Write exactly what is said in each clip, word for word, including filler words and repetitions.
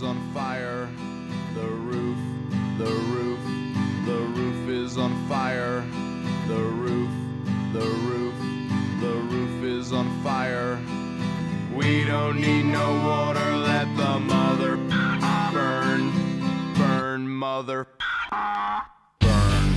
on fire. The roof, the roof, the roof is on fire. The roof, the roof, the roof is on fire. We don't need no water, let the mother burn, burn, mother burn.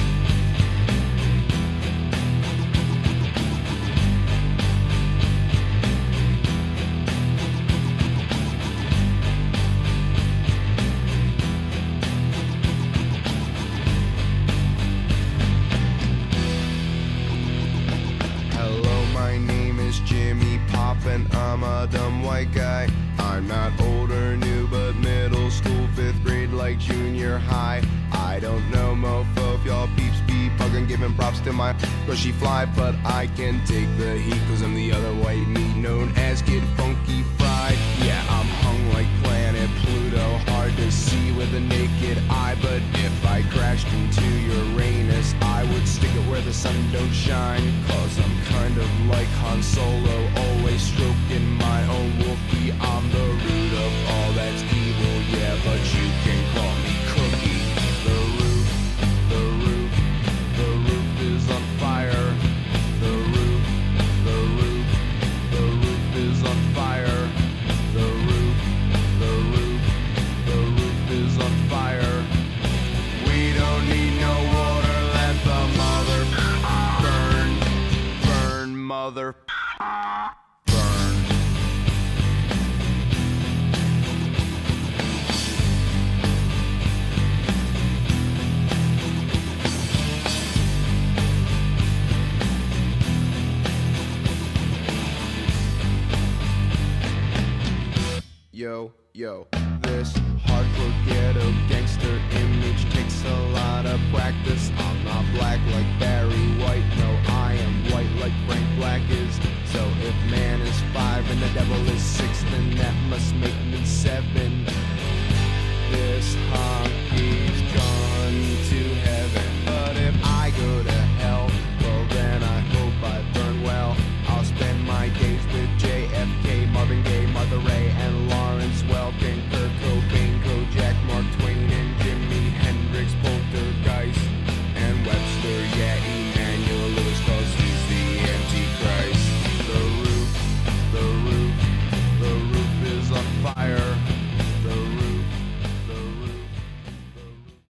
Hello, my name is Jimmy Pop and I'm a dumb white guy. I'm not old or new, but middle school, fifth grade, like junior high. I don't know, mofo, if y'all peeps be bugging, giving props to my cause she fly, but I can take the heat, cause I'm the other white meat known as Kid Funky Fried. Yeah, I'm hung like planet Pluto, hard to see with a naked eye, but if I crashed into Uranus, I would stick it where the sun don't shine, cause I'm kind of like Han Solo, always stroking my own Wookiee. I'm the root of all that's evil, yeah, but you can call me Cookie. The roof, the roof, the roof is on fire. The roof, the roof, the roof is on fire. The roof, the roof, the roof is on fire. We don't need no water, let the mother burn, burn, mother burn. Yo, yo, this hardcore ghetto gangster image takes a lot of practice. I'm not black like Barry White, no, I am white like Frank Black is. So if man is five and the devil is six, then that must make me seven. This honky's gone.